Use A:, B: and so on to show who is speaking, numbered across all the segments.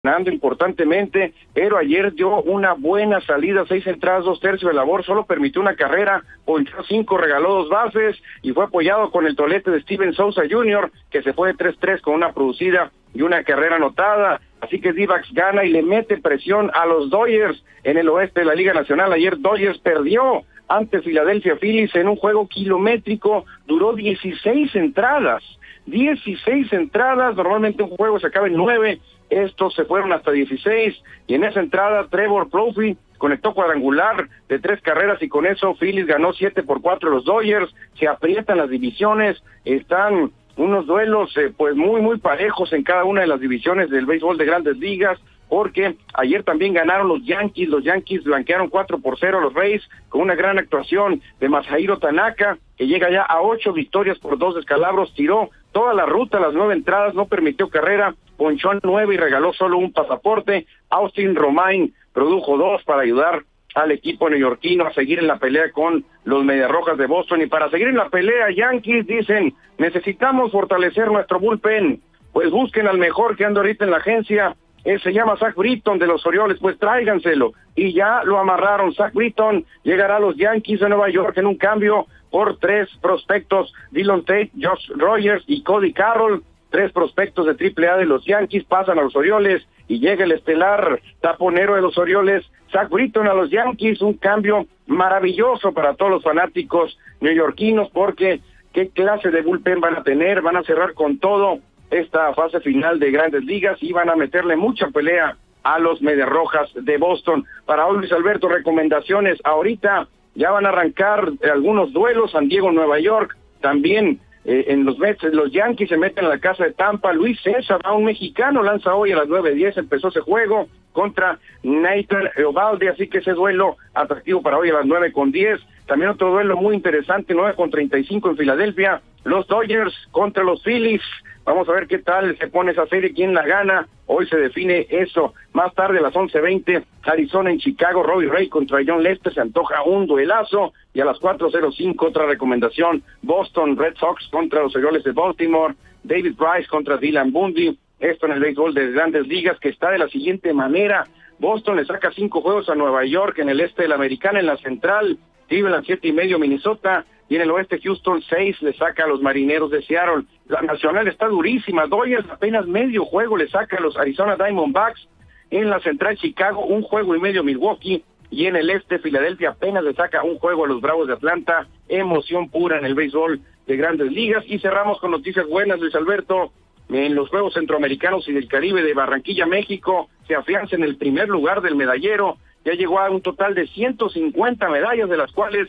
A: ganando importantemente, pero ayer dio una buena salida, 6 entradas, 2/3 de labor, solo permitió una carrera, ponchó 5, regaló 2 bases y fue apoyado con el tolete de Steven Souza Jr., que se fue de 3-3 con una producida y una carrera anotada. Así que D-backs gana y le mete presión a los Dodgers en el oeste de la Liga Nacional. Ayer Dodgers perdió ante Philadelphia Phillies en un juego kilométrico, duró 16 entradas. 16 entradas, normalmente un juego se acaba en 9, estos se fueron hasta 16, y en esa entrada Trevor Plouffe conectó cuadrangular de 3 carreras, y con eso Phillies ganó 7-4 los Dodgers. Se aprietan las divisiones, están unos duelos pues muy parejos en cada una de las divisiones del béisbol de Grandes Ligas, porque ayer también ganaron los Yankees blanquearon 4-0 a los Rays, con una gran actuación de Masahiro Tanaka, que llega ya a 8 victorias por 2 descalabros, tiró toda la ruta, las 9 entradas, no permitió carrera, ponchó 9 y regaló solo un pasaporte. Austin Romine produjo 2 para ayudar al equipo neoyorquino a seguir en la pelea con los Mediarrojas de Boston, y para seguir en la pelea, Yankees dicen, necesitamos fortalecer nuestro bullpen, pues busquen al mejor que anda ahorita en la agencia, se llama Zach Britton de los Orioles, pues tráiganselo, y ya lo amarraron. Zach Britton llegará a los Yankees de Nueva York en un cambio por 3 prospectos, Dylan Tate, Josh Rogers y Cody Carroll. 3 prospectos de AAA de los Yankees pasan a los Orioles, y llega el estelar taponero de los Orioles, Zach Britton, a los Yankees. Un cambio maravilloso para todos los fanáticos neoyorquinos, porque qué clase de bullpen van a tener, van a cerrar con todo esta fase final de Grandes Ligas y van a meterle mucha pelea a los Mediarrojas de Boston. Para hoy, Luis Alberto, recomendaciones. Ahorita ya van a arrancar algunos duelos, San Diego, Nueva York, también en los Mets, los Yankees se meten a la casa de Tampa. Luis César, un mexicano, lanza hoy a las 9:10, empezó ese juego contra Nathan Eovaldi, así que ese duelo atractivo para hoy a las 9:10. También otro duelo muy interesante, 9:35 en Filadelfia, los Dodgers contra los Phillies. Vamos a ver qué tal se pone esa serie, quién la gana. Hoy se define eso. Más tarde a las 11:20, Arizona en Chicago, Robbie Ray contra John Lester, se antoja un duelazo. Y a las 4:05, otra recomendación, Boston Red Sox contra los Orioles de Baltimore, David Price contra Dylan Bundy. Esto en el béisbol de Grandes Ligas, que está de la siguiente manera. Boston le saca 5 juegos a Nueva York en el este de la Americana. En la central, Cleveland 7:5 Minnesota, y en el oeste Houston 6 le saca a los Marineros de Seattle. La nacional está durísima, Dodgers apenas medio juego le saca a los Arizona Diamondbacks. En la central Chicago 1,5 juegos Milwaukee, y en el este Filadelfia apenas le saca 1 juego a los Bravos de Atlanta. Emoción pura en el béisbol de Grandes Ligas. Y cerramos con noticias buenas, Luis Alberto. En los Juegos Centroamericanos y del Caribe de Barranquilla, México, se afianza en el primer lugar del medallero. Ya llegó a un total de 150 medallas, de las cuales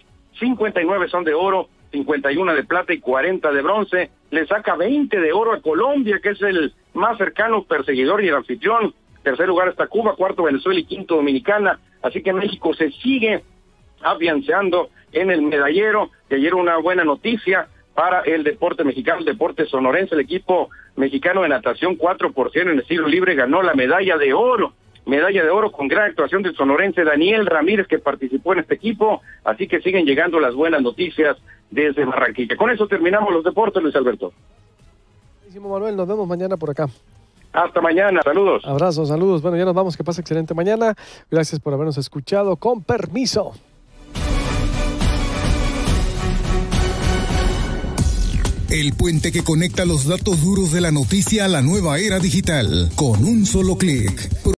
A: 59 son de oro, 51 de plata y 40 de bronce. Le saca 20 de oro a Colombia, que es el más cercano perseguidor y el anfitrión. Tercer lugar está Cuba, cuarto Venezuela y quinto Dominicana. Así que México se sigue afianzando en el medallero. Y ayer una buena noticia para el deporte mexicano, el deporte sonorense. El equipo mexicano de natación 4x100 en estilo libre ganó la medalla de oro. Medalla de oro con gran actuación del sonorense Daniel Ramírez, que participó en este equipo. Así que siguen llegando las buenas noticias desde Barranquilla. Con eso terminamos los deportes, Luis Alberto.
B: Buenísimo, Manuel, nos vemos mañana por acá.
A: Hasta mañana, saludos.
B: Abrazos, saludos. Bueno, ya nos vamos, que pase excelente mañana. Gracias por habernos escuchado. Con permiso.
C: El puente que conecta los datos duros de la noticia a la nueva era digital. Con un solo clic.